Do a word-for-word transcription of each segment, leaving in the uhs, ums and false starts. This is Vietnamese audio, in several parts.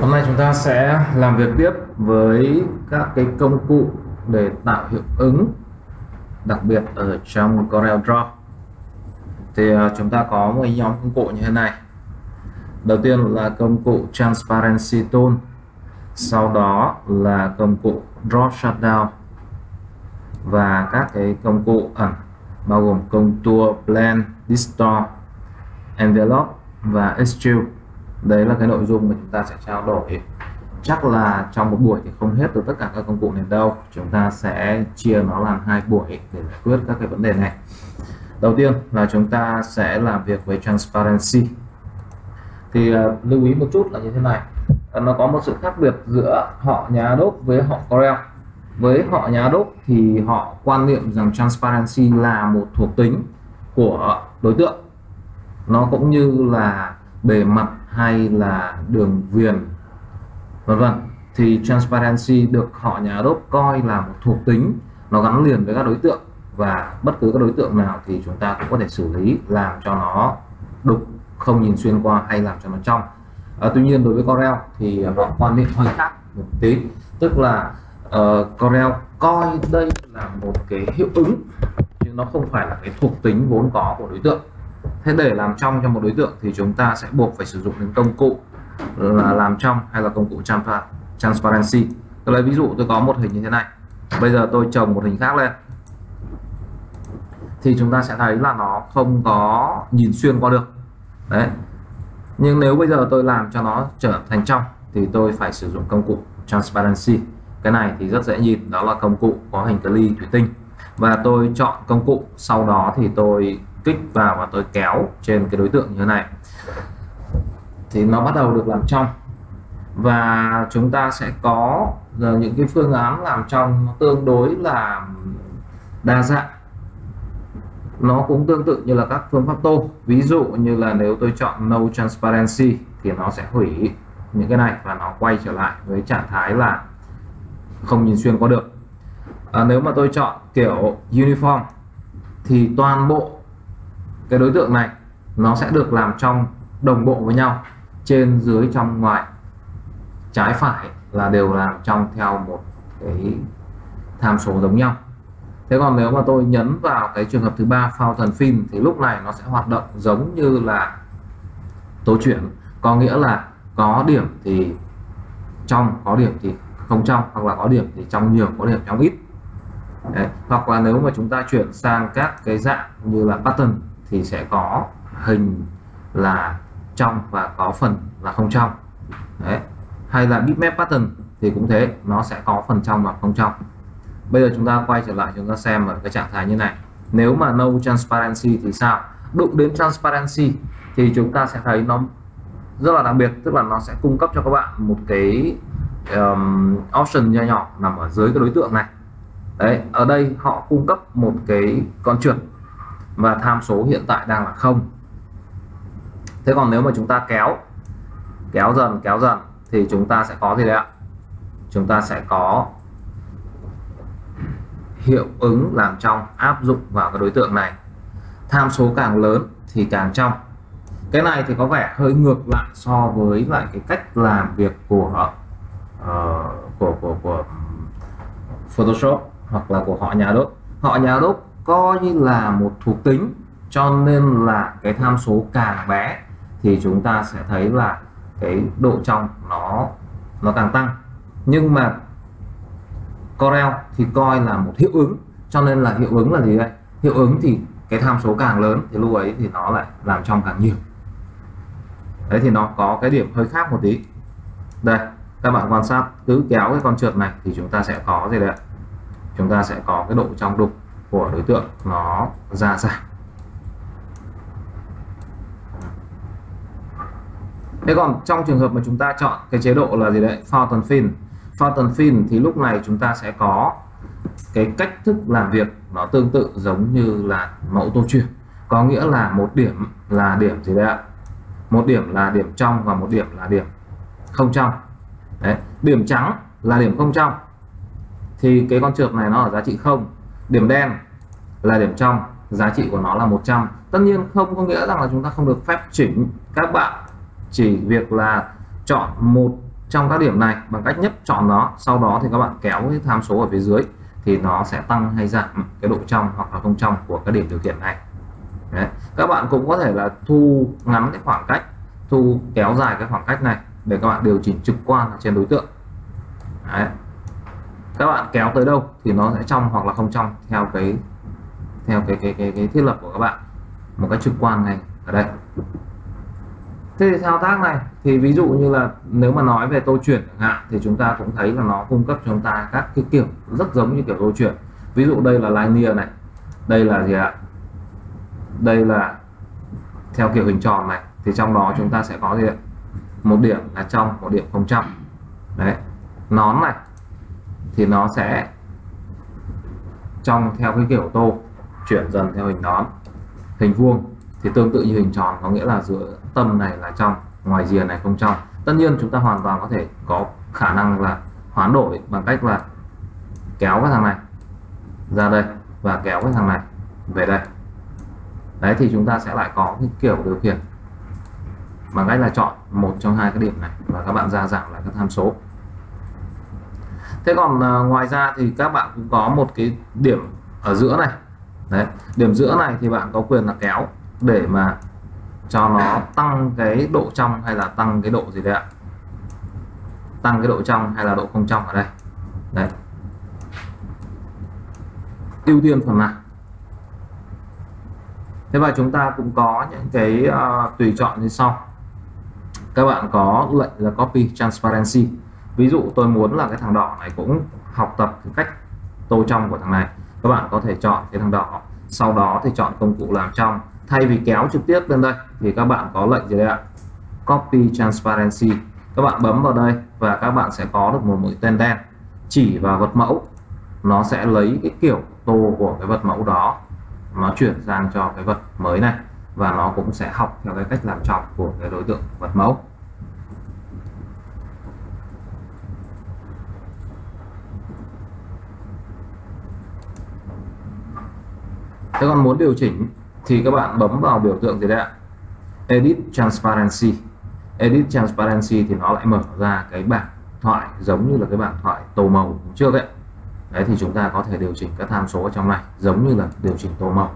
Hôm nay chúng ta sẽ làm việc tiếp với các cái công cụ để tạo hiệu ứng, đặc biệt ở trong Corel Draw. Thì uh, chúng ta có một nhóm công cụ như thế này. Đầu tiên là công cụ Transparency Tool, sau đó là công cụ Draw Shutdown và các cái công cụ ẩn bao gồm Contour, Blend, Distort, Envelope và Extrude. Đấy là cái nội dung mà chúng ta sẽ trao đổi. Chắc là trong một buổi thì không hết được tất cả các công cụ này đâu. Chúng ta sẽ chia nó làm hai buổi để giải quyết các cái vấn đề này. Đầu tiên là chúng ta sẽ làm việc với Transparency. Thì uh, lưu ý một chút là như thế này. Uh, nó có một sự khác biệt giữa họ nhà Adobe với họ Corel. Với họ nhà Adobe thì họ quan niệm rằng Transparency là một thuộc tính của đối tượng. Nó cũng như là bề mặt hay là đường viền vân vân, thì Transparency được họ nhà Adobe coi là một thuộc tính, nó gắn liền với các đối tượng, và bất cứ các đối tượng nào thì chúng ta cũng có thể xử lý làm cho nó đục, không nhìn xuyên qua hay làm cho nó trong. À, tuy nhiên đối với Corel thì họ quan niệm hơi khác một tí, tức là uh, Corel coi đây là một cái hiệu ứng chứ nó không phải là cái thuộc tính vốn có của đối tượng. Thế để làm trong cho một đối tượng thì chúng ta sẽ buộc phải sử dụng đến công cụ là làm trong hay là công cụ Transparency. Tôi lấy ví dụ, tôi có một hình như thế này, bây giờ tôi chồng một hình khác lên thì chúng ta sẽ thấy là nó không có nhìn xuyên qua được đấy. Nhưng nếu bây giờ tôi làm cho nó trở thành trong thì tôi phải sử dụng công cụ Transparency. Cái này thì rất dễ nhìn, đó là công cụ có hình cái ly thủy tinh, và tôi chọn công cụ, sau đó thì tôi kích vào và tôi kéo trên cái đối tượng như thế này thì nó bắt đầu được làm trong. Và chúng ta sẽ có những cái phương án làm trong nó tương đối là đa dạng, nó cũng tương tự như là các phương pháp tô. Ví dụ như là nếu tôi chọn No Transparency thì nó sẽ hủy những cái này và nó quay trở lại với trạng thái là không nhìn xuyên qua được. À, nếu mà tôi chọn kiểu Uniform thì toàn bộ cái đối tượng này nó sẽ được làm trong đồng bộ với nhau, trên dưới trong ngoài trái phải là đều làm trong theo một cái tham số giống nhau. Thế còn nếu mà tôi nhấn vào cái trường hợp thứ ba, Fountain Fill, thì lúc này nó sẽ hoạt động giống như là tố chuyển, có nghĩa là có điểm thì trong, có điểm thì không trong, hoặc là có điểm thì trong nhiều, có điểm trong ít. Đấy. Hoặc là nếu mà chúng ta chuyển sang các cái dạng như là pattern thì sẽ có hình là trong và có phần là không trong. Đấy. Hay là bitmap pattern thì cũng thế, nó sẽ có phần trong và không trong. Bây giờ chúng ta quay trở lại, chúng ta xem ở cái trạng thái như này. Nếu mà no transparency thì sao? Đụng đến transparency thì chúng ta sẽ thấy nó rất là đặc biệt, tức là nó sẽ cung cấp cho các bạn một cái um, option nhỏ nhỏ nằm ở dưới cái đối tượng này. Đấy, ở đây họ cung cấp một cái con trượt và tham số hiện tại đang là không. Thế còn nếu mà chúng ta kéo kéo dần kéo dần thì chúng ta sẽ có gì đấy ạ? Chúng ta sẽ có hiệu ứng làm trong áp dụng vào cái đối tượng này. Tham số càng lớn thì càng trong. Cái này thì có vẻ hơi ngược lại so với lại cái cách làm việc của uh, của của của Photoshop hoặc là của họ nhà Adobe. Họ nhà Adobe coi như là một thuộc tính, cho nên là cái tham số càng bé thì chúng ta sẽ thấy là cái độ trong nó nó càng tăng. Nhưng mà Corel thì coi là một hiệu ứng, cho nên là hiệu ứng là gì đây? Hiệu ứng thì cái tham số càng lớn thì lúc ấy thì nó lại làm trong càng nhiều. Đấy, thì nó có cái điểm hơi khác một tí. Đây, các bạn quan sát, cứ kéo cái con trượt này thì chúng ta sẽ có gì đấy? Chúng ta sẽ có cái độ trong đục của đối tượng nó ra giảm. Thế còn trong trường hợp mà chúng ta chọn cái chế độ là gì đấy? Fountain Fill. Fountain Fill thì lúc này chúng ta sẽ có cái cách thức làm việc nó tương tự giống như là mẫu tô chuyển. Có nghĩa là một điểm là điểm gì đấy ạ? Một điểm là điểm trong và một điểm là điểm không trong. Đấy, điểm trắng là điểm không trong thì cái con trượt này nó ở giá trị không. Điểm đen là điểm trong, giá trị của nó là một trăm. Tất nhiên không có nghĩa rằng là chúng ta không được phép chỉnh. Các bạn chỉ việc là chọn một trong các điểm này bằng cách nhấp chọn nó, sau đó thì các bạn kéo cái tham số ở phía dưới thì nó sẽ tăng hay giảm cái độ trong hoặc là không trong của các điểm điều khiển này. Đấy. Các bạn cũng có thể là thu ngắn cái khoảng cách, thu kéo dài cái khoảng cách này để các bạn điều chỉnh trực quan ở trên đối tượng. Đấy. Các bạn kéo tới đâu thì nó sẽ trong hoặc là không trong theo cái theo cái cái cái, cái thiết lập của các bạn một cái trực quan này ở đây. Thế thì thao tác này thì ví dụ như là nếu mà nói về tô chuyển chẳng hạn thì chúng ta cũng thấy là nó cung cấp cho chúng ta các cái kiểu rất giống như kiểu tô chuyển. Ví dụ đây là linear này, đây là gì ạ? Đây là theo kiểu hình tròn này, thì trong đó chúng ta sẽ có gì ạ? Một điểm là trong, một điểm không trong. Đấy. Nón này thì nó sẽ trong theo cái kiểu tô chuyển dần theo hình nón. Hình vuông thì tương tự như hình tròn, có nghĩa là giữa tâm này là trong, ngoài rìa này không trong. Tất nhiên chúng ta hoàn toàn có thể có khả năng là hoán đổi bằng cách là kéo cái thằng này ra đây và kéo cái thằng này về đây. Đấy thì chúng ta sẽ lại có cái kiểu điều khiển bằng cách là chọn một trong hai cái điểm này và các bạn gia giảm lại các tham số. Thế còn uh, ngoài ra thì các bạn cũng có một cái điểm ở giữa này. Đấy, điểm giữa này thì bạn có quyền là kéo để mà cho nó tăng cái độ trong hay là tăng cái độ gì đấy ạ? Tăng cái độ trong hay là độ không trong ở đây. Đấy. Ưu tiên phần nào. Thế và chúng ta cũng có những cái uh, tùy chọn như sau. Các bạn có lệnh là copy transparency. Ví dụ tôi muốn là cái thằng đỏ này cũng học tập cái cách tô trong của thằng này. Các bạn có thể chọn cái thằng đỏ, sau đó thì chọn công cụ làm trong. Thay vì kéo trực tiếp lên đây thì các bạn có lệnh gì đây ạ? Copy transparency. Các bạn bấm vào đây và các bạn sẽ có được một mũi tên đen chỉ vào vật mẫu. Nó sẽ lấy cái kiểu tô của cái vật mẫu đó, nó chuyển sang cho cái vật mới này và nó cũng sẽ học theo cái cách làm trong của cái đối tượng vật mẫu. Thế còn muốn điều chỉnh thì các bạn bấm vào biểu tượng gì đấy ạ? Edit Transparency. Edit Transparency thì nó lại mở ra cái bảng thoại giống như là cái bảng thoại tô màu trước ấy. Đấy thì chúng ta có thể điều chỉnh các tham số ở trong này giống như là điều chỉnh tô màu.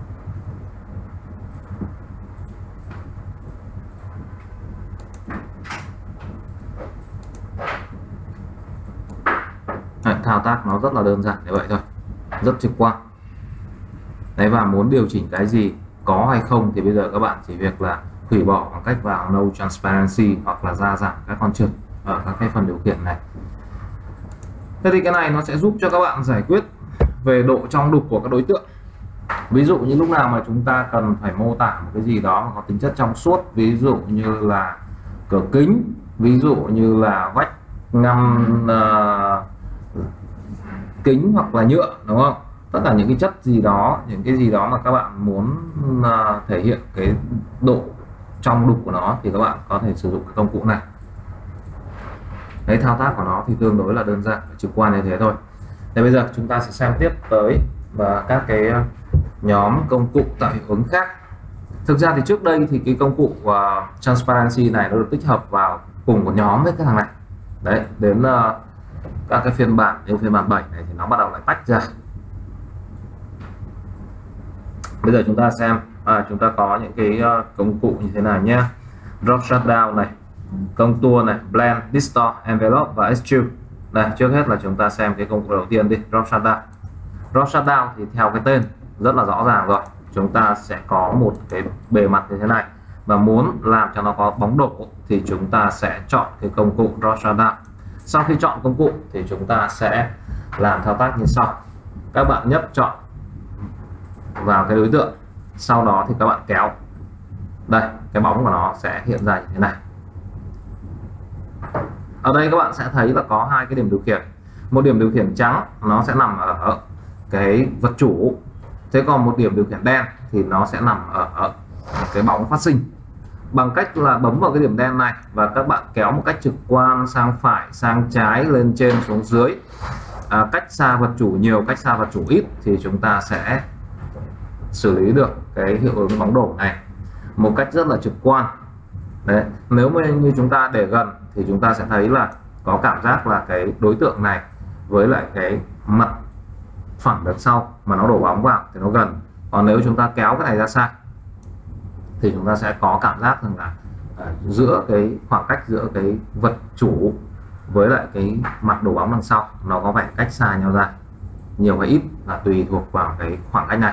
Đấy, thao tác nó rất là đơn giản như vậy thôi, rất trực quan. Đấy, và muốn điều chỉnh cái gì có hay không thì bây giờ các bạn chỉ việc là hủy bỏ bằng cách vào No Transparency hoặc là gia giảm các con trượt ở các cái phần điều khiển này. Thế thì cái này nó sẽ giúp cho các bạn giải quyết về độ trong đục của các đối tượng. Ví dụ như lúc nào mà chúng ta cần phải mô tả một cái gì đó mà có tính chất trong suốt, ví dụ như là cửa kính, ví dụ như là vách ngăn uh, kính hoặc là nhựa, đúng không? Tất cả những cái chất gì đó, những cái gì đó mà các bạn muốn uh, thể hiện cái độ trong đục của nó thì các bạn có thể sử dụng cái công cụ này. Đấy, thao tác của nó thì tương đối là đơn giản, trực quan như thế thôi. Thế bây giờ chúng ta sẽ xem tiếp tới và các cái nhóm công cụ tạo hiệu ứng khác. Thực ra thì trước đây thì cái công cụ uh, Transparency này nó được tích hợp vào cùng một nhóm với cái thằng này. Đấy, đến uh, các cái phiên bản như phiên bản bảy này thì nó bắt đầu lại tách ra. Bây giờ chúng ta xem à, chúng ta có những cái uh, công cụ như thế này nhé. Drop Shutdown này, Contour này, Blend, Distort, Envelope và Extrude. Đây, trước hết là chúng ta xem cái công cụ đầu tiên đi, Drop Shutdown. Drop Shutdown thì theo cái tên rất là rõ ràng rồi. Chúng ta sẽ có một cái bề mặt như thế này và muốn làm cho nó có bóng đổ thì chúng ta sẽ chọn cái công cụ Drop Shutdown. Sau khi chọn công cụ thì chúng ta sẽ làm thao tác như sau. Các bạn nhấp chọn vào cái đối tượng, sau đó thì các bạn kéo đây, cái bóng của nó sẽ hiện ra như thế này. Ở đây các bạn sẽ thấy là có hai cái điểm điều khiển. Một điểm điều khiển trắng nó sẽ nằm ở cái vật chủ, thế còn một điểm điều khiển đen thì nó sẽ nằm ở, ở cái bóng phát sinh. Bằng cách là bấm vào cái điểm đen này và các bạn kéo một cách trực quan sang phải, sang trái, lên trên, xuống dưới, à, cách xa vật chủ nhiều, cách xa vật chủ ít thì chúng ta sẽ xử lý được cái hiệu ứng bóng đổ này một cách rất là trực quan. Đấy, nếu mà như chúng ta để gần thì chúng ta sẽ thấy là có cảm giác là cái đối tượng này với lại cái mặt phẳng đằng sau mà nó đổ bóng vào thì nó gần. Còn nếu chúng ta kéo cái này ra xa thì chúng ta sẽ có cảm giác rằng là à, giữa cái khoảng cách giữa cái vật chủ với lại cái mặt đổ bóng đằng sau nó có vẻ cách xa nhau ra, nhiều hay ít là tùy thuộc vào cái khoảng cách này.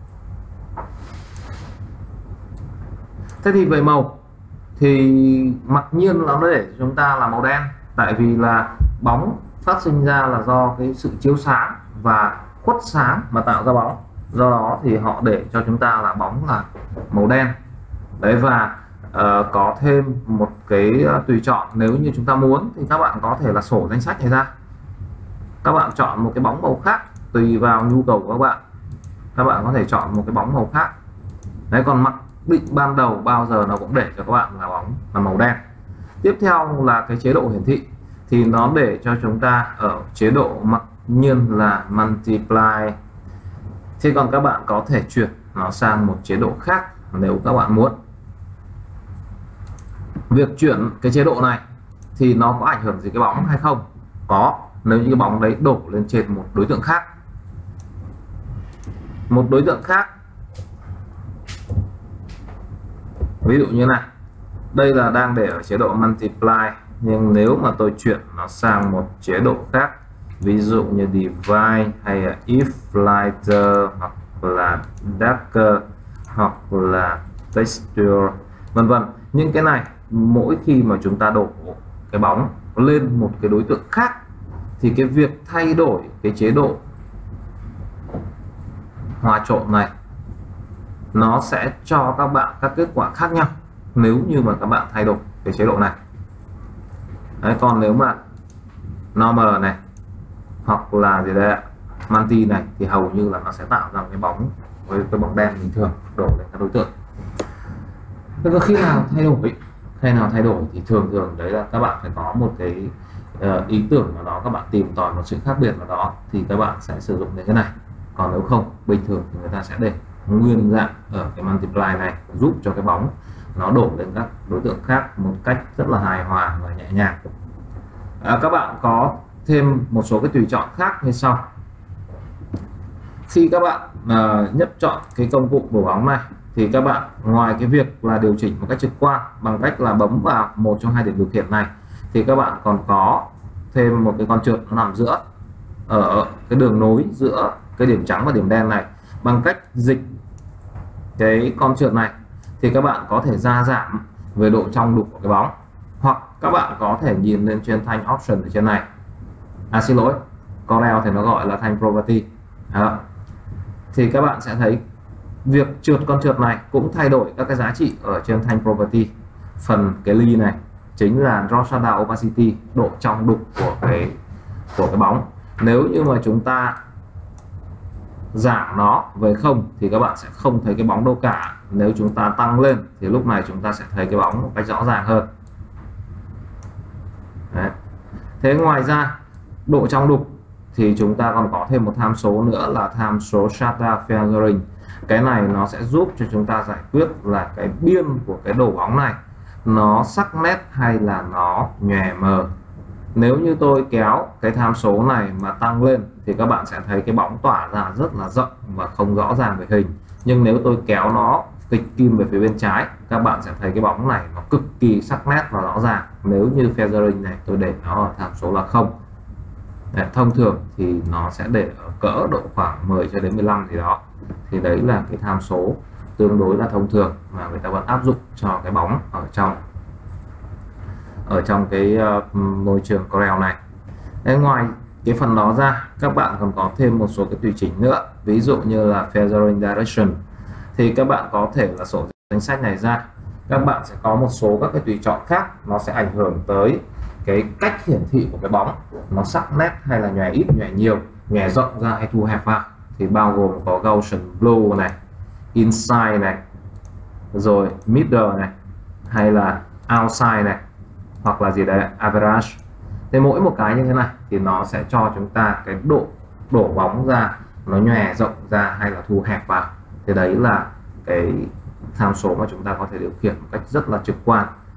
Thế thì về màu thì mặc nhiên nó để chúng ta là màu đen, tại vì là bóng phát sinh ra là do cái sự chiếu sáng và khuất sáng mà tạo ra bóng, do đó thì họ để cho chúng ta là bóng là màu đen. Đấy, và uh, có thêm một cái uh, tùy chọn, nếu như chúng ta muốn thì các bạn có thể là sổ danh sách này ra, các bạn chọn một cái bóng màu khác tùy vào nhu cầu của các bạn, các bạn có thể chọn một cái bóng màu khác. Đấy, còn mặc định ban đầu bao giờ nó cũng để cho các bạn là bóng là màu đen. Tiếp theo là cái chế độ hiển thị thì nó để cho chúng ta ở chế độ mặc nhiên là multiply. Thế còn các bạn có thể chuyển nó sang một chế độ khác nếu các bạn muốn. Việc chuyển cái chế độ này thì nó có ảnh hưởng gì cái bóng hay không? Có, nếu như cái bóng đấy đổ lên trên một đối tượng khác. Một đối tượng khác, ví dụ như này, đây là đang để ở chế độ multiply, nhưng nếu mà tôi chuyển nó sang một chế độ khác, ví dụ như divide hay là if lighter hoặc là darker hoặc là texture vân vân, những cái này mỗi khi mà chúng ta đổ cái bóng lên một cái đối tượng khác thì cái việc thay đổi cái chế độ hòa trộn này nó sẽ cho các bạn các kết quả khác nhau nếu như mà các bạn thay đổi cái chế độ này. Đấy, còn nếu mà normal này hoặc là gì đây, multi này thì hầu như là nó sẽ tạo ra cái bóng với cái bóng đen bình thường đổ lên các đối tượng. Thế có khi nào thay đổi khi nào thay đổi thì thường thường đấy là các bạn phải có một cái uh, ý tưởng nào đó, các bạn tìm tòi một sự khác biệt nào đó thì các bạn sẽ sử dụng đến cái này. Còn nếu không, bình thường thì người ta sẽ để nguyên dạng ở cái multiply này, giúp cho cái bóng nó đổ lên các đối tượng khác một cách rất là hài hòa và nhẹ nhàng. À, các bạn có thêm một số cái tùy chọn khác như sau. Khi các bạn uh, nhấp chọn cái công cụ đổ bóng này thì các bạn ngoài cái việc là điều chỉnh một cách trực quan bằng cách là bấm vào một trong hai điểm điều khiển này thì các bạn còn có thêm một cái con trượt nó nằm giữa ở cái đường nối giữa cái điểm trắng và điểm đen này. Bằng cách dịch cái con trượt này thì các bạn có thể gia giảm về độ trong đục của cái bóng, hoặc các bạn có thể nhìn lên trên thanh option ở trên này, à xin lỗi, Corel thì nó gọi là thanh property. Đó, thì các bạn sẽ thấy việc trượt con trượt này cũng thay đổi các cái giá trị ở trên thanh property. Phần cái ly này chính là drop shadow opacity, độ trong đục của cái của cái bóng. Nếu như mà chúng ta giảm nó về không thì các bạn sẽ không thấy cái bóng đâu cả. Nếu chúng ta tăng lên thì lúc này chúng ta sẽ thấy cái bóng một cách rõ ràng hơn. Đấy. Thế ngoài ra độ trong đục thì chúng ta còn có thêm một tham số nữa là tham số shadow feathering. Cái này nó sẽ giúp cho chúng ta giải quyết là cái biên của cái đổ bóng này nó sắc nét hay là nó nhòe mờ. Nếu như tôi kéo cái tham số này mà tăng lên thì các bạn sẽ thấy cái bóng tỏa ra rất là rộng và không rõ ràng về hình. Nhưng nếu tôi kéo nó kịch kim về phía bên trái, các bạn sẽ thấy cái bóng này nó cực kỳ sắc nét và rõ ràng. Nếu như feathering này tôi để nó ở tham số là không. Đấy, thông thường thì nó sẽ để ở cỡ độ khoảng mười cho đến mười lăm gì đó. Thì đấy là cái tham số tương đối là thông thường mà người ta vẫn áp dụng cho cái bóng ở trong ở trong cái uh, môi trường Corel này. Đấy, ngoài cái phần đó ra các bạn còn có thêm một số cái tùy chỉnh nữa, ví dụ như là feathering direction thì các bạn có thể là sổ danh sách này ra, các bạn sẽ có một số các cái tùy chọn khác, nó sẽ ảnh hưởng tới cái cách hiển thị của cái bóng, nó sắc nét hay là nhòe ít nhòe nhiều, nhòe rộng ra hay thu hẹp vào, thì bao gồm có Gaussian blue này, inside này, rồi middle này, hay là outside này, hoặc là gì đấy average. Thế mỗi một cái như thế này thì nó sẽ cho chúng ta cái độ đổ bóng ra nó nhòe rộng ra hay là thu hẹp vào. Thì đấy là cái tham số mà chúng ta có thể điều khiển một cách rất là trực quan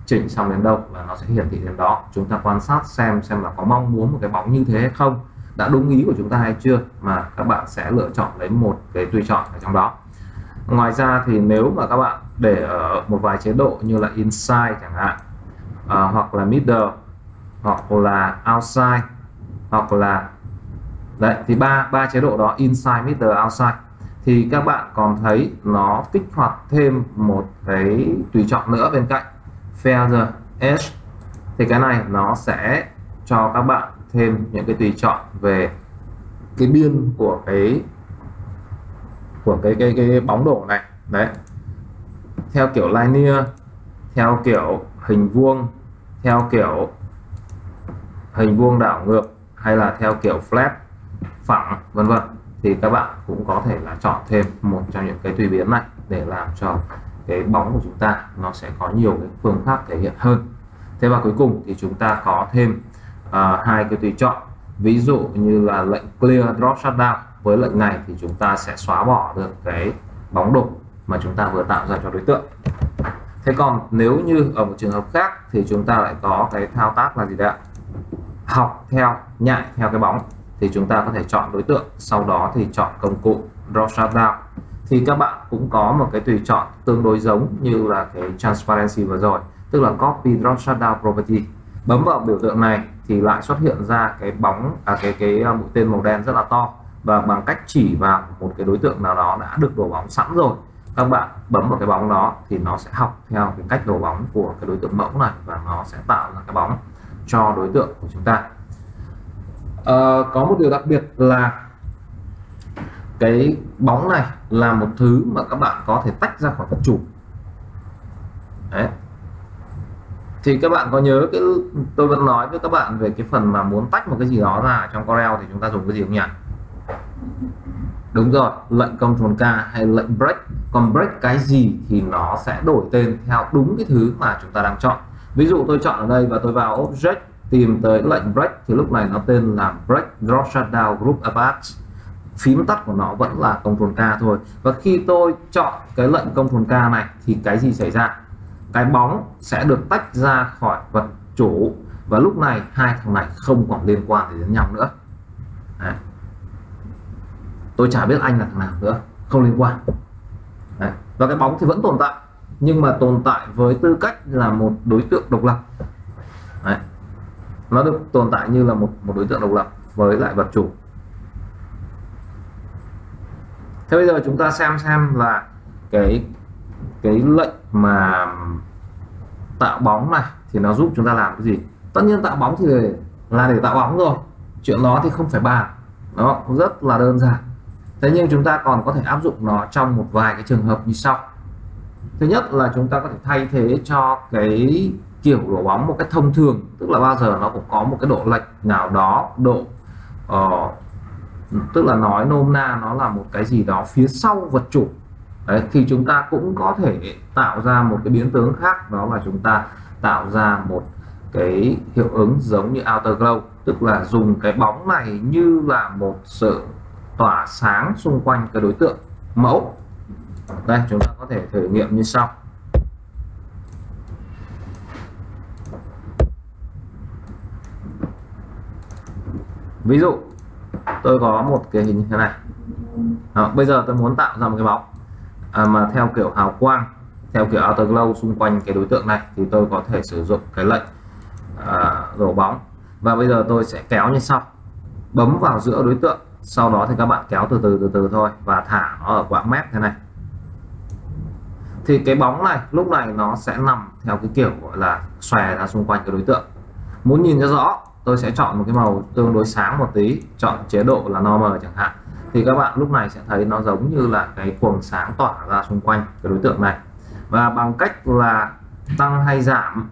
chỉnh xong đến đâu là nó sẽ hiển thị đến đó. Chúng ta quan sát xem xem là có mong muốn một cái bóng như thế hay không, đã đúng ý của chúng ta hay chưa, mà các bạn sẽ lựa chọn lấy một cái tùy chọn ở trong đó. Ngoài ra thì nếu mà các bạn để ở một vài chế độ như là inside chẳng hạn, à, hoặc là middle, hoặc là outside, hoặc là đấy, thì ba ba chế độ đó, inside, middle, outside, thì các bạn còn thấy nó kích hoạt thêm một cái tùy chọn nữa bên cạnh, feather edge. Thì cái này nó sẽ cho các bạn thêm những cái tùy chọn về cái biên của cái của cái cái cái bóng đổ này đấy, theo kiểu linear, theo kiểu hình vuông, theo kiểu hình vuông đảo ngược, hay là theo kiểu flat phẳng, vân vân. Thì các bạn cũng có thể là chọn thêm một trong những cái tùy biến này để làm cho cái bóng của chúng ta nó sẽ có nhiều cái phương pháp thể hiện hơn. Thế và cuối cùng thì chúng ta có thêm uh, hai cái tùy chọn, ví dụ như là lệnh clear drop shutdown. Với lệnh này thì chúng ta sẽ xóa bỏ được cái bóng đổ mà chúng ta vừa tạo ra cho đối tượng. Thế còn nếu như ở một trường hợp khác thì chúng ta lại có cái thao tác là gì đấy ạ? Học theo, nhại theo cái bóng. Thì chúng ta có thể chọn đối tượng, sau đó thì chọn công cụ drop shutdown. Thì các bạn cũng có một cái tùy chọn tương đối giống như là cái transparency vừa rồi, tức là copy drop shutdown property. Bấm vào biểu tượng này thì lại xuất hiện ra cái bóng, à, cái cái mũi tên màu đen rất là to, và bằng cách chỉ vào một cái đối tượng nào đó đã được đổ bóng sẵn rồi, các bạn bấm vào cái bóng đó thì nó sẽ học theo cái cách đổ bóng của cái đối tượng mẫu này, và nó sẽ tạo ra cái bóng cho đối tượng của chúng ta. À, có một điều đặc biệt là cái bóng này là một thứ mà các bạn có thể tách ra khỏi vật chủ. Đấy. Thì các bạn có nhớ cái tôi vẫn nói với các bạn về cái phần mà muốn tách một cái gì đó ra trong Corel thì chúng ta dùng cái gì không nhỉ? Đúng rồi, lệnh Control K hay lệnh break. Còn break cái gì thì nó sẽ đổi tên theo đúng cái thứ mà chúng ta đang chọn. Ví dụ tôi chọn ở đây và tôi vào Object tìm tới lệnh break thì lúc này nó tên là break drop shutdown group apart. Phím tắt của nó vẫn là Control K thôi. Và khi tôi chọn cái lệnh Control K này thì cái gì xảy ra? Cái bóng sẽ được tách ra khỏi vật chủ, và lúc này hai thằng này không còn liên quan gì đến nhau nữa. Đấy. Tôi chả biết anh là thằng nào nữa, không liên quan. Đấy. Và cái bóng thì vẫn tồn tại, nhưng mà tồn tại với tư cách là một đối tượng độc lập. Đấy. Nó được tồn tại như là một một đối tượng độc lập với lại vật chủ. Thế bây giờ chúng ta xem xem là cái cái lệnh mà tạo bóng này thì nó giúp chúng ta làm cái gì. Tất nhiên tạo bóng thì là để tạo bóng rồi, chuyện đó thì không phải bàn, nó rất là đơn giản. Thế nhưng chúng ta còn có thể áp dụng nó trong một vài cái trường hợp như sau. Thứ nhất là chúng ta có thể thay thế cho cái kiểu đổ bóng một cách thông thường, tức là bao giờ nó cũng có một cái độ lệch nào đó, độ uh, tức là nói nôm na nó là một cái gì đó phía sau vật chủ. Đấy, thì chúng ta cũng có thể tạo ra một cái biến tướng khác, đó là chúng ta tạo ra một cái hiệu ứng giống như outer glow, tức là dùng cái bóng này như là một sự tỏa sáng xung quanh cái đối tượng mẫu. Đây, chúng ta có thể thử nghiệm như sau. Ví dụ tôi có một cái hình như thế này. Đó, bây giờ tôi muốn tạo ra một cái bóng à, mà theo kiểu hào quang, theo kiểu outer glow xung quanh cái đối tượng này, thì tôi có thể sử dụng cái lệnh à, đổ bóng. Và bây giờ tôi sẽ kéo như sau, bấm vào giữa đối tượng, sau đó thì các bạn kéo từ từ từ từ thôi và thả nó ở quãng mép thế này. Thì cái bóng này lúc này nó sẽ nằm theo cái kiểu gọi là xòe ra xung quanh cái đối tượng. Muốn nhìn cho rõ, tôi sẽ chọn một cái màu tương đối sáng một tí, chọn chế độ là normal chẳng hạn, thì các bạn lúc này sẽ thấy nó giống như là cái quầng sáng tỏa ra xung quanh cái đối tượng này. Và bằng cách là tăng hay giảm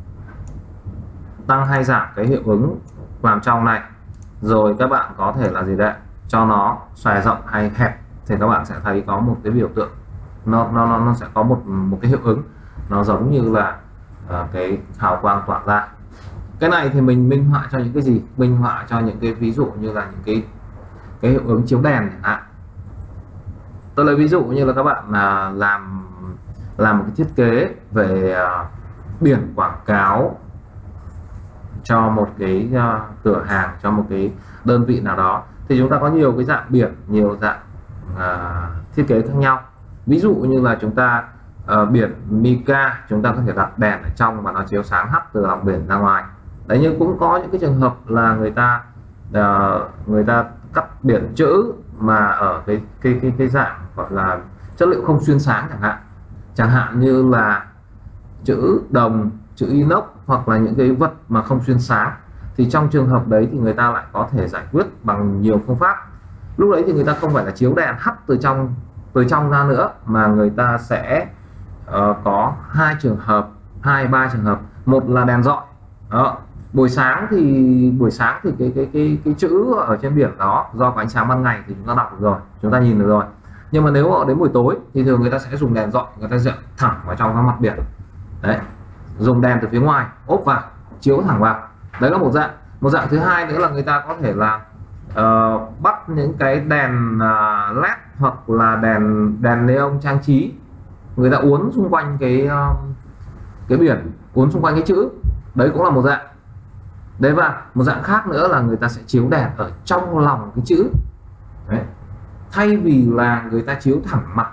tăng hay giảm cái hiệu ứng làm trong này, rồi các bạn có thể là gì đấy, cho nó xòe rộng hay hẹp, thì các bạn sẽ thấy có một cái biểu tượng, nó nó nó, nó sẽ có một một cái hiệu ứng nó giống như là uh, cái hào quang tỏa ra. Cái này thì mình minh họa cho những cái gì? Minh họa cho những cái ví dụ như là những cái cái hiệu ứng chiếu đèn chẳng hạn. Tôi lấy ví dụ như là các bạn là làm làm một cái thiết kế về biển quảng cáo cho một cái uh, cửa hàng, cho một cái đơn vị nào đó, thì chúng ta có nhiều cái dạng biển, nhiều dạng uh, thiết kế khác nhau. Ví dụ như là chúng ta uh, biển Mica, chúng ta có thể đặt đèn ở trong và nó chiếu sáng hắt từ lòng biển ra ngoài. Đấy, nhưng cũng có những cái trường hợp là người ta uh, người ta cắt biển chữ mà ở cái cái cái cái dạng gọi là chất liệu không xuyên sáng chẳng hạn, chẳng hạn như là chữ đồng, chữ inox hoặc là những cái vật mà không xuyên sáng, thì trong trường hợp đấy thì người ta lại có thể giải quyết bằng nhiều phương pháp. Lúc đấy thì người ta không phải là chiếu đèn hắt từ trong từ trong ra nữa, mà người ta sẽ uh, có hai trường hợp, hai ba trường hợp. Một là đèn rọi đó, buổi sáng thì buổi sáng thì cái cái cái cái chữ ở trên biển đó do có ánh sáng ban ngày thì chúng ta đọc được rồi, chúng ta nhìn được rồi. Nhưng mà nếu đến buổi tối thì thường người ta sẽ dùng đèn rọi, người ta dọi thẳng vào trong cái mặt biển. Đấy, dùng đèn từ phía ngoài ốp vào, chiếu thẳng vào. Đấy là một dạng. Một dạng thứ hai nữa là người ta có thể là uh, bắt những cái đèn uh, led hoặc là đèn đèn neon trang trí, người ta uốn xung quanh cái uh, cái biển, uốn xung quanh cái chữ. Đấy cũng là một dạng. Đấy, và một dạng khác nữa là người ta sẽ chiếu đèn ở trong lòng cái chữ. Đấy, thay vì là người ta chiếu thẳng mặt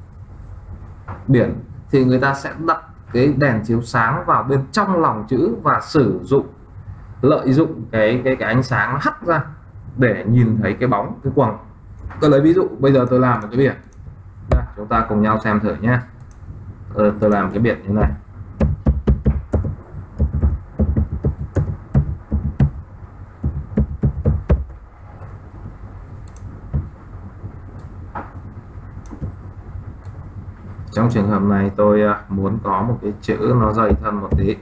biển thì người ta sẽ đặt cái đèn chiếu sáng vào bên trong lòng chữ và sử dụng lợi dụng cái cái cái ánh sáng nó hắt ra để nhìn thấy cái bóng, cái quầng. Tôi lấy ví dụ bây giờ tôi làm một cái biển. Đây, chúng ta cùng nhau xem thử nhé. Tôi, tôi làm cái biển như này. Trong trường hợp này tôi muốn có một cái chữ nó dày thân một tí.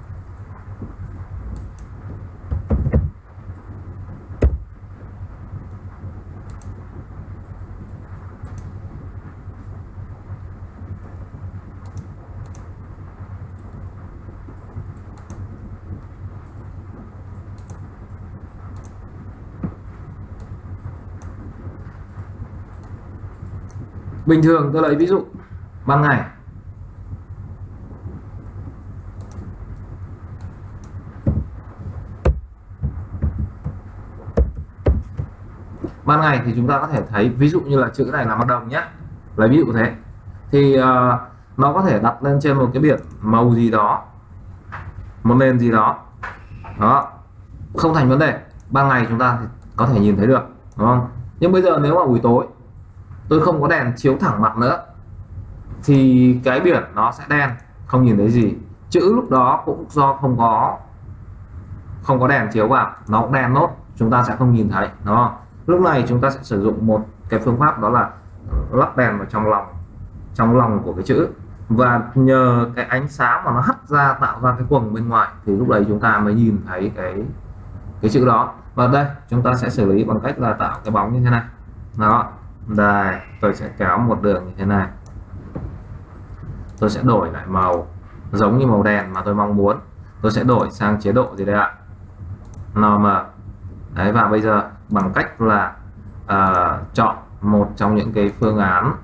Bình thường tôi lấy ví dụ ban ngày, ban ngày thì chúng ta có thể thấy ví dụ như là chữ này là màu đồng nhé, lấy ví dụ thế, thì uh, nó có thể đặt lên trên một cái biển màu gì đó, một nền gì đó, đó không thành vấn đề. Ban ngày chúng ta thì có thể nhìn thấy được, đúng không? Nhưng bây giờ nếu mà buổi tối tôi không có đèn chiếu thẳng mặt nữa thì cái biển nó sẽ đen, không nhìn thấy gì. Chữ lúc đó cũng do không có không có đèn chiếu vào, nó cũng đen nốt, chúng ta sẽ không nhìn thấy đó. Lúc này chúng ta sẽ sử dụng một cái phương pháp, đó là lắp đèn vào trong lòng trong lòng của cái chữ, và nhờ cái ánh sáng mà nó hắt ra tạo ra cái quầng bên ngoài thì lúc đấy chúng ta mới nhìn thấy cái cái chữ đó. Và đây chúng ta sẽ xử lý bằng cách là tạo cái bóng như thế này đó. Đây, tôi sẽ kéo một đường như thế này, tôi sẽ đổi lại màu giống như màu đèn mà tôi mong muốn. Tôi sẽ đổi sang chế độ gì đây ạ, normal. Đấy, và bây giờ bằng cách là uh, chọn một trong những cái phương án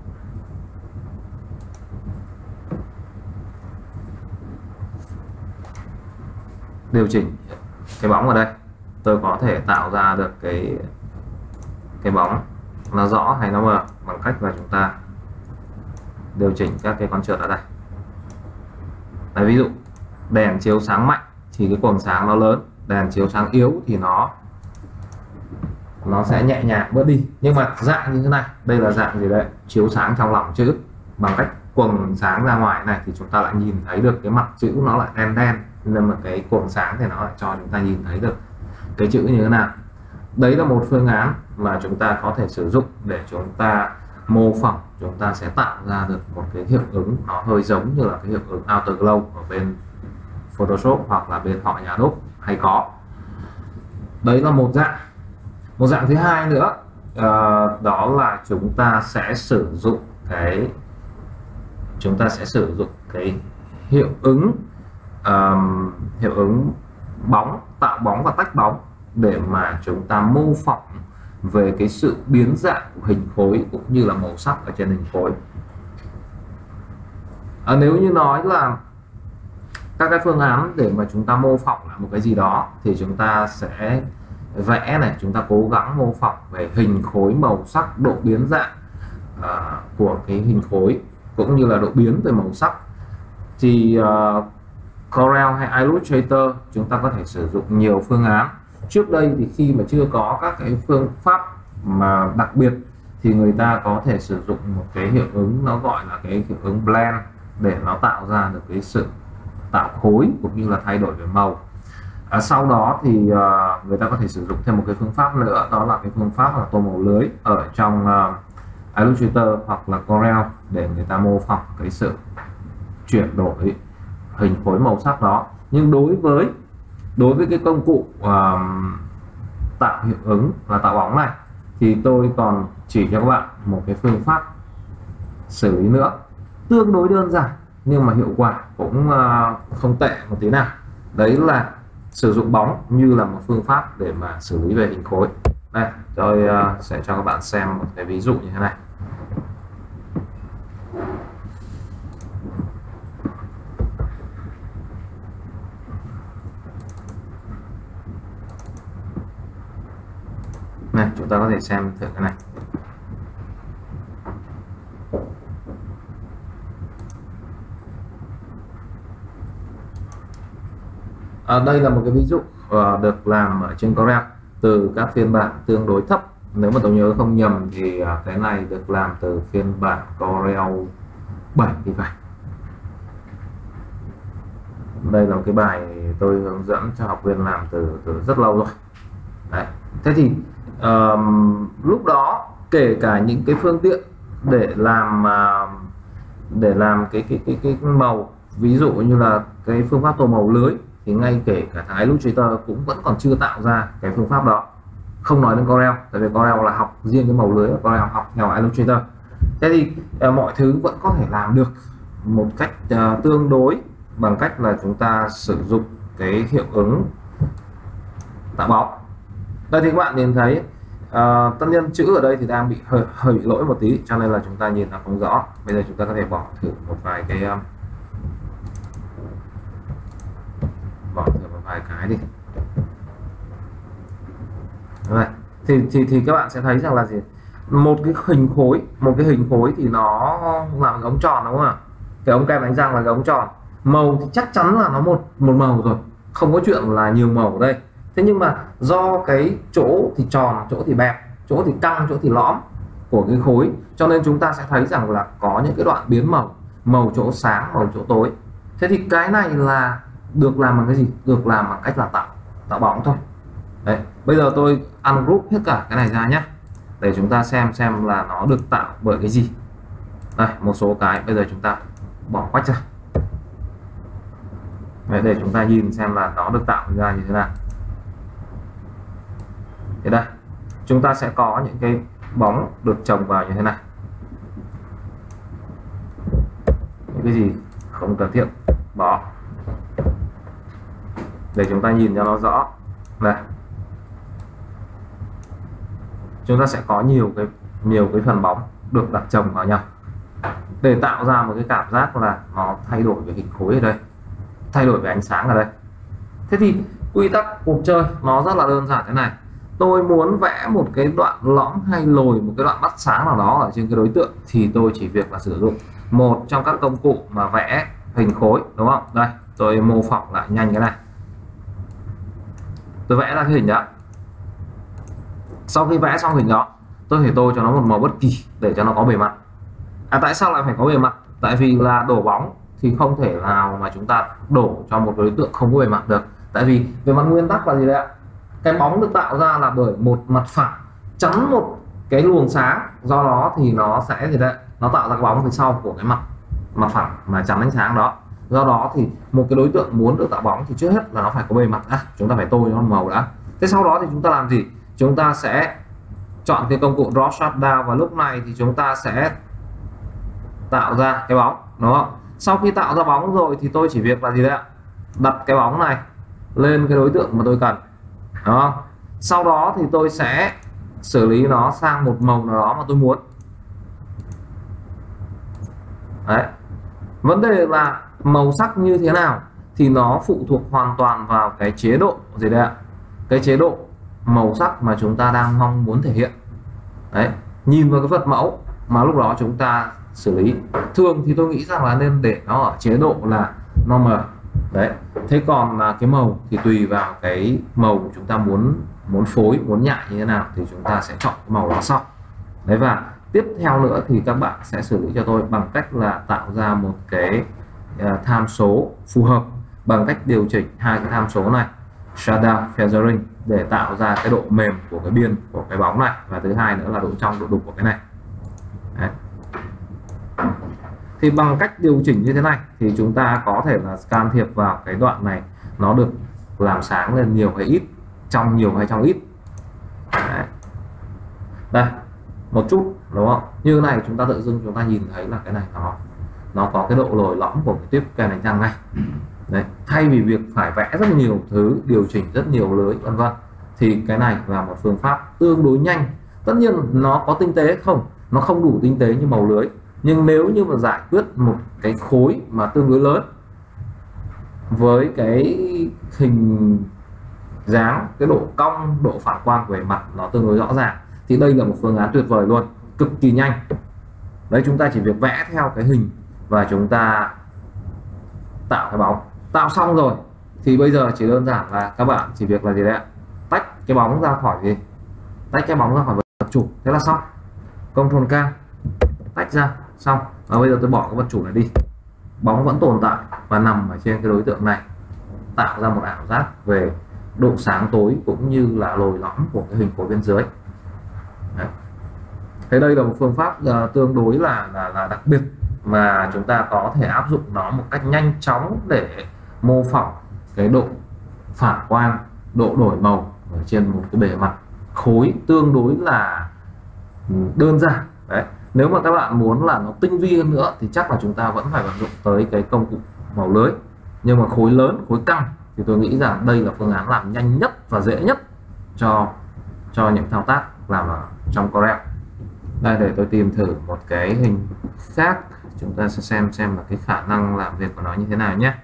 điều chỉnh cái bóng ở đây, tôi có thể tạo ra được cái cái bóng nó rõ hay nó mờ bằng cách là chúng ta điều chỉnh các cái con trượt ở đây. Đấy, ví dụ đèn chiếu sáng mạnh thì cái quầng sáng nó lớn, đèn chiếu sáng yếu thì nó nó sẽ nhẹ nhàng bớt đi. Nhưng mà dạng như thế này, đây là dạng gì đấy, chiếu sáng trong lòng chữ, bằng cách quầng sáng ra ngoài này thì chúng ta lại nhìn thấy được cái mặt chữ nó lại đen đen, nên mà cái quầng sáng thì nó lại cho chúng ta nhìn thấy được cái chữ như thế nào. Đấy là một phương án mà chúng ta có thể sử dụng để chúng ta mô phỏng, chúng ta sẽ tạo ra được một cái hiệu ứng nó hơi giống như là cái hiệu ứng Afterglow ở bên Photoshop hoặc là bên họ nhà đúc hay có. Đấy là một dạng. Một dạng thứ hai nữa uh, đó là chúng ta sẽ sử dụng cái chúng ta sẽ sử dụng cái hiệu ứng um, hiệu ứng bóng, tạo bóng và tách bóng để mà chúng ta mô phỏng về cái sự biến dạng của hình khối cũng như là màu sắc ở trên hình khối. À, nếu như nói là các cái phương án để mà chúng ta mô phỏng lại một cái gì đó thì chúng ta sẽ vẽ này, chúng ta cố gắng mô phỏng về hình khối, màu sắc, độ biến dạng uh, của cái hình khối cũng như là độ biến về màu sắc. Thì uh, Corel hay Illustrator chúng ta có thể sử dụng nhiều phương án. Trước đây thì khi mà chưa có các cái phương pháp mà đặc biệt thì người ta có thể sử dụng một cái hiệu ứng nó gọi là cái hiệu ứng blend để nó tạo ra được cái sự tạo khối cũng như là thay đổi về màu. À, sau đó thì uh, người ta có thể sử dụng thêm một cái phương pháp nữa, đó là cái phương pháp là tô màu lưới ở trong uh, Illustrator hoặc là Corel để người ta mô phỏng cái sự chuyển đổi hình khối màu sắc đó. Nhưng đối với đối với cái công cụ uh, tạo hiệu ứng là tạo bóng này thì tôi còn chỉ cho các bạn một cái phương pháp xử lý nữa tương đối đơn giản nhưng mà hiệu quả cũng uh, không tệ một tí nào. Đấy là sử dụng bóng như là một phương pháp để mà xử lý về hình khối. Đây, tôi uh, sẽ cho các bạn xem một cái ví dụ như thế này. Này, chúng ta có thể xem thử cái này. À, đây là một cái ví dụ uh, được làm ở trên Corel từ các phiên bản tương đối thấp. Nếu mà tôi nhớ không nhầm thì uh, cái này được làm từ phiên bản Corel bảy thì phải. Đây là một cái bài tôi hướng dẫn cho học viên làm từ, từ rất lâu rồi. Đấy. Thế thì um, lúc đó kể cả những cái phương tiện để làm uh, để làm cái cái cái cái màu, ví dụ như là cái phương pháp tô màu lưới, thì ngay kể cả thằng Illustrator cũng vẫn còn chưa tạo ra cái phương pháp đó. Không nói đến Corel, tại vì Corel là học riêng cái màu lưới, Corel học theo Illustrator. Thế thì uh, mọi thứ vẫn có thể làm được một cách uh, tương đối bằng cách là chúng ta sử dụng cái hiệu ứng tạo bóng. Đây thì các bạn nhìn thấy uh, tất nhân chữ ở đây thì đang bị hơi, hơi bị lỗi một tí, cho nên là chúng ta nhìn nó không rõ. Bây giờ chúng ta có thể bỏ thử một vài cái um, bỏ thử một vài cái đi. Đây. Thì, thì thì các bạn sẽ thấy rằng là gì, một cái hình khối một cái hình khối thì nó là cái ống tròn, đúng không ạ? Cái ống kem đánh răng là cái ống tròn, màu thì chắc chắn là nó một một màu rồi, không có chuyện là nhiều màu ở đây. Thế nhưng mà do cái chỗ thì tròn, chỗ thì bẹp, chỗ thì căng, chỗ thì lõm của cái khối, cho nên chúng ta sẽ thấy rằng là có những cái đoạn biến màu, màu chỗ sáng, màu chỗ tối. Thế thì cái này là được làm bằng cái gì? Được làm bằng cách là tạo tạo bóng thôi. Đấy, bây giờ tôi ungroup hết cả cái này ra nhé, để chúng ta xem xem là nó được tạo bởi cái gì. Đây, một số cái bây giờ chúng ta bỏ quách ra. Đấy, để chúng ta nhìn xem là nó được tạo ra như thế nào. Thế đây, chúng ta sẽ có những cái bóng được chồng vào như thế này. Những cái gì không cần thiết bỏ, để chúng ta nhìn cho nó rõ. Đây, chúng ta sẽ có nhiều cái nhiều cái phần bóng được đặt chồng vào nhau để tạo ra một cái cảm giác là nó thay đổi về hình khối ở đây, thay đổi về ánh sáng ở đây. Thế thì quy tắc cuộc chơi nó rất là đơn giản thế này. Tôi muốn vẽ một cái đoạn lõm hay lồi, một cái đoạn bắt sáng nào đó ở trên cái đối tượng, thì tôi chỉ việc là sử dụng một trong các công cụ mà vẽ hình khối, đúng không? Đây, tôi mô phỏng lại nhanh cái này. Tôi vẽ ra cái hình đó. Sau khi vẽ xong hình đó, tôi phải tô cho nó một màu bất kỳ để cho nó có bề mặt. À, tại sao lại phải có bề mặt? Tại vì là đổ bóng thì không thể nào mà chúng ta đổ cho một đối tượng không có bề mặt được. Tại vì về mặt nguyên tắc là gì đấy ạ? Cái bóng được tạo ra là bởi một mặt phẳng chắn một cái luồng sáng, do đó thì nó sẽ gì đấy, nó tạo ra cái bóng phía sau của cái mặt mặt phẳng mà chắn ánh sáng đó. Do đó thì một cái đối tượng muốn được tạo bóng thì trước hết là nó phải có bề mặt đã, chúng ta phải tô cho nó màu đã. Thế sau đó thì chúng ta làm gì? Chúng ta sẽ chọn cái công cụ Draw Shadow, và lúc này thì chúng ta sẽ tạo ra cái bóng, đúng không? Sau khi tạo ra bóng rồi thì tôi chỉ việc là gì đấy ạ? Đặt cái bóng này lên cái đối tượng mà tôi cần. Đó. Sau đó thì tôi sẽ xử lý nó sang một màu nào đó mà tôi muốn. Đấy. Vấn đề là màu sắc như thế nào thì nó phụ thuộc hoàn toàn vào cái chế độ gì đây ạ, cái chế độ màu sắc mà chúng ta đang mong muốn thể hiện. Đấy, nhìn vào cái vật mẫu mà lúc đó chúng ta xử lý. Thường thì tôi nghĩ rằng là nên để nó ở chế độ là normal. Đấy, thế còn là cái màu thì tùy vào cái màu chúng ta muốn muốn phối, muốn nhại như thế nào thì chúng ta sẽ chọn cái màu đó sau. Đấy, và tiếp theo nữa thì các bạn sẽ xử lý cho tôi bằng cách là tạo ra một cái uh, tham số phù hợp bằng cách điều chỉnh hai cái tham số này, shadow, feathering, để tạo ra cái độ mềm của cái biên của cái bóng này, và thứ hai nữa là độ trong, độ đục của cái này. Đấy. Thì bằng cách điều chỉnh như thế này thì chúng ta có thể là can thiệp vào cái đoạn này nó được làm sáng lên nhiều hay ít, trong nhiều hay trong ít. Đấy. Đây, một chút đúng không? Như này chúng ta tự dưng chúng ta nhìn thấy là cái này nó nó có cái độ lồi lõm của cái tiếp kèn đánh răng này. Đấy, thay vì việc phải vẽ rất nhiều thứ, điều chỉnh rất nhiều lưới vân vân, thì cái này là một phương pháp tương đối nhanh. Tất nhiên nó có tinh tế không? Nó không đủ tinh tế như màu lưới, nhưng nếu như mà giải quyết một cái khối mà tương đối lớn với cái hình dáng, cái độ cong, độ phản quang của bề mặt nó tương đối rõ ràng, thì đây là một phương án tuyệt vời luôn, cực kỳ nhanh. Đấy, chúng ta chỉ việc vẽ theo cái hình và chúng ta tạo cái bóng. Tạo xong rồi thì bây giờ chỉ đơn giản là các bạn chỉ việc là gì đấy ạ, tách cái bóng ra khỏi gì, tách cái bóng ra khỏi vật chủ, thế là xong. Ctrl K, tách ra, xong. Và bây giờ tôi bỏ cái vật chủ này đi, bóng vẫn tồn tại và nằm ở trên cái đối tượng này, tạo ra một ảo giác về độ sáng tối cũng như là lồi lõm của cái hình khối bên dưới. Đấy. Thế đây là một phương pháp uh, tương đối là, là là đặc biệt mà chúng ta có thể áp dụng nó một cách nhanh chóng để mô phỏng cái độ phản quang, độ đổi màu ở trên một cái bề mặt khối tương đối là đơn giản. Đấy, nếu mà các bạn muốn là nó tinh vi hơn nữa thì chắc là chúng ta vẫn phải vận dụng tới cái công cụ màu lưới, nhưng mà khối lớn, khối căng thì tôi nghĩ rằng đây là phương án làm nhanh nhất và dễ nhất cho cho những thao tác làm ở trong Corel. Đây, để tôi tìm thử một cái hình khác, chúng ta sẽ xem xem là cái khả năng làm việc của nó như thế nào nhé.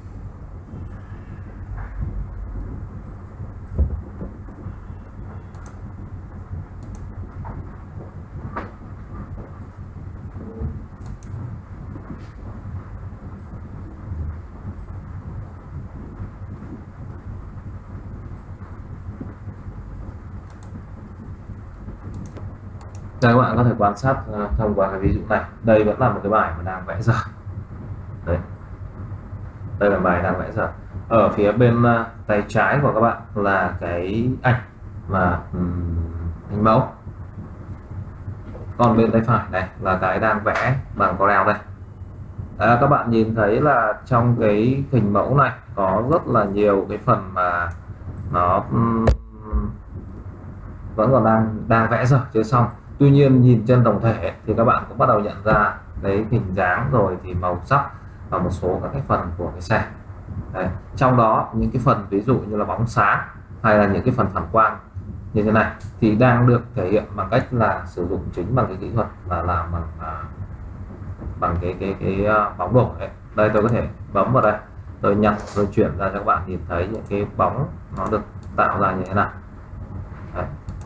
Đây, các bạn có thể quan sát uh, thông qua cái ví dụ này. Đây vẫn là một cái bài mà đang vẽ dở. Đấy, đây là bài đang vẽ dở. Ở phía bên uh, tay trái của các bạn là cái ảnh và um, hình mẫu, còn bên tay phải này là cái đang vẽ bằng Corel đây. À, các bạn nhìn thấy là trong cái hình mẫu này có rất là nhiều cái phần mà nó um, vẫn còn đang đang vẽ dở chưa xong. Tuy nhiên nhìn trên tổng thể thì các bạn cũng bắt đầu nhận ra cái hình dáng rồi thì màu sắc và một số các cái phần của cái xe. Đấy, trong đó những cái phần ví dụ như là bóng sáng hay là những cái phần phản quang như thế này thì đang được thể hiện bằng cách là sử dụng chính bằng cái kỹ thuật là làm bằng à, bằng cái cái cái uh, bóng đổ đấy. Đây, tôi có thể bấm vào đây, tôi nhặt tôi chuyển ra cho các bạn nhìn thấy những cái bóng nó được tạo ra như thế nào. Đấy.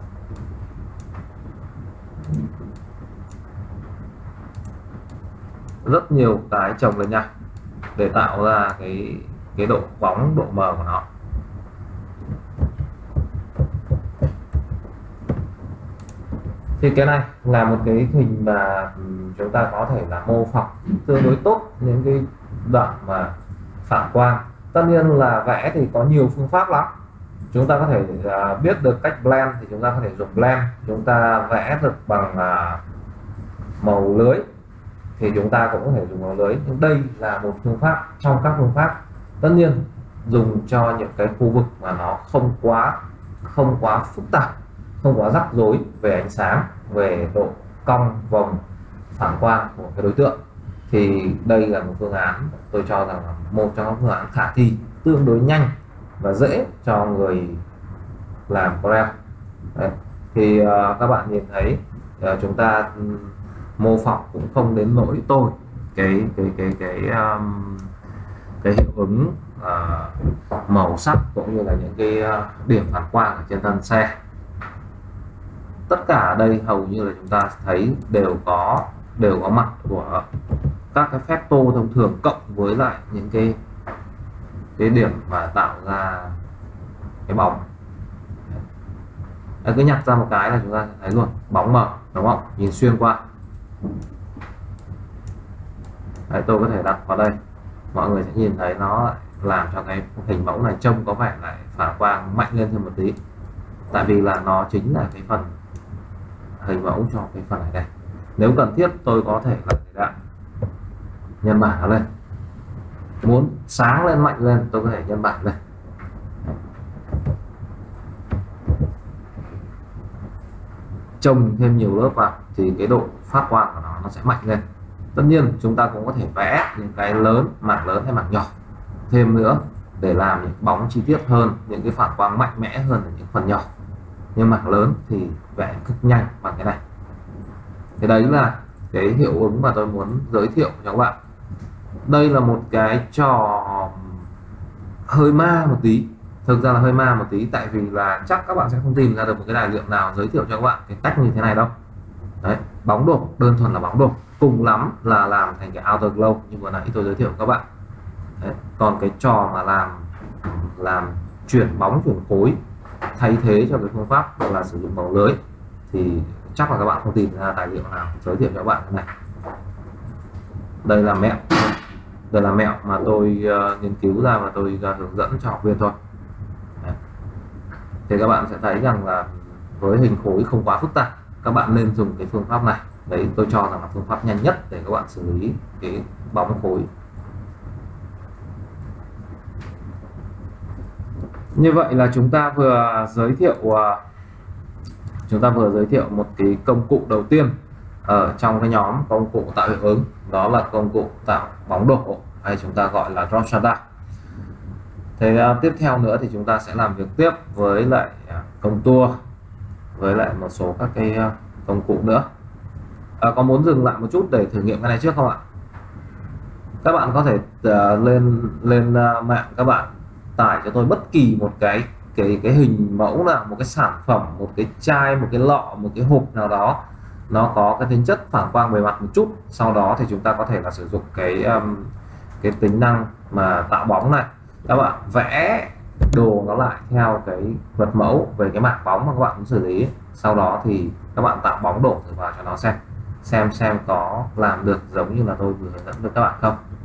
Rất nhiều cái chồng lên nhau để tạo ra cái cái độ bóng, độ mờ của nó. Thì cái này là một cái hình mà chúng ta có thể là mô phỏng tương đối tốt những cái đoạn mà phản quang. Tất nhiên là vẽ thì có nhiều phương pháp lắm. Chúng ta có thể uh, biết được cách blend thì chúng ta có thể dùng blend. Chúng ta vẽ được bằng uh, màu lưới thì chúng ta cũng có thể dùng màu lưới. Nhưng đây là một phương pháp trong các phương pháp, tất nhiên dùng cho những cái khu vực mà nó không quá không quá phức tạp, không quá rắc rối về ánh sáng, về độ cong vòng phản quang của cái đối tượng, thì đây là một phương án tôi cho rằng là một trong các phương án khả thi, tương đối nhanh và dễ cho người làm Corel. Đấy. Thì uh, các bạn nhìn thấy uh, chúng ta um, mô phỏng cũng không đến nỗi tồi cái cái cái cái um, cái hiệu ứng uh, màu sắc cũng như là những cái uh, điểm phản quang ở trên thân xe. Tất cả ở đây hầu như là chúng ta thấy đều có đều có mặt của các cái phép tô thông thường, cộng với lại những cái cái điểm mà tạo ra cái bóng. Đấy, cứ nhặt ra một cái là chúng ta sẽ thấy luôn bóng mờ, đúng không? Nhìn xuyên qua. Đấy, tôi có thể đặt vào đây, mọi người sẽ nhìn thấy nó làm cho cái hình mẫu này trông có vẻ lại phản quang mạnh lên thêm một tí, tại vì là nó chính là cái phần hình mẫu cho cái phần này đây. Nếu cần thiết tôi có thể là đã nhân bản nó lên, muốn sáng lên mạnh lên tôi có thể nhân bản lên. Trồng thêm nhiều lớp vào thì cái độ phát quang của nó nó sẽ mạnh lên. Tất nhiên chúng ta cũng có thể vẽ những cái lớn, mảng lớn hay mảng nhỏ thêm nữa để làm những bóng chi tiết hơn, những cái phản quang mạnh mẽ hơn ở những phần nhỏ. Nhưng mảng lớn thì vẽ cực nhanh bằng cái này. Thế đấy là cái hiệu ứng mà tôi muốn giới thiệu cho các bạn. Đây là một cái trò hơi ma một tí, thực ra là hơi ma một tí, tại vì là chắc các bạn sẽ không tìm ra được một cái tài liệu nào giới thiệu cho các bạn cái cách như thế này đâu. Đấy, bóng đổ, đơn thuần là bóng đổ, cùng lắm là làm thành cái outer glow như vừa nãy tôi giới thiệu các bạn. Đấy, còn cái trò mà làm làm chuyển bóng, chuyển khối, thay thế cho cái phương pháp là sử dụng màu lưới thì chắc là các bạn không tìm ra tài liệu nào giới thiệu cho các bạn cái này. Đây là mẹo, đây là mẹo mà tôi uh, nghiên cứu ra và tôi uh, hướng dẫn cho học viên thôi. Đấy. Thì các bạn sẽ thấy rằng là với hình khối không quá phức tạp, các bạn nên dùng cái phương pháp này. Đấy, tôi cho rằng là phương pháp nhanh nhất để các bạn xử lý cái bóng khối. Như vậy là chúng ta vừa giới thiệu uh, chúng ta vừa giới thiệu một cái công cụ đầu tiên ở trong cái nhóm công cụ tạo hiệu ứng, đó là công cụ tạo bóng đổ, hay chúng ta gọi là drop shadow. Thế uh, tiếp theo nữa thì chúng ta sẽ làm việc tiếp với lại uh, công tour, với lại một số các cái uh, công cụ nữa. À, có muốn dừng lại một chút để thử nghiệm cái này trước không ạ? Các bạn có thể uh, lên lên uh, mạng, các bạn tải cho tôi bất kỳ một cái cái cái hình mẫu nào, một cái sản phẩm, một cái chai, một cái lọ, một cái hộp nào đó nó có cái tính chất phản quang bề mặt một chút, sau đó thì chúng ta có thể là sử dụng cái um, cái tính năng mà tạo bóng này. Các bạn vẽ đồ nó lại theo cái vật mẫu về cái mảng bóng mà các bạn muốn xử lý, sau đó thì các bạn tạo bóng đổ thử vào cho nó xem xem xem có làm được giống như là tôi vừa hướng dẫn với các bạn không.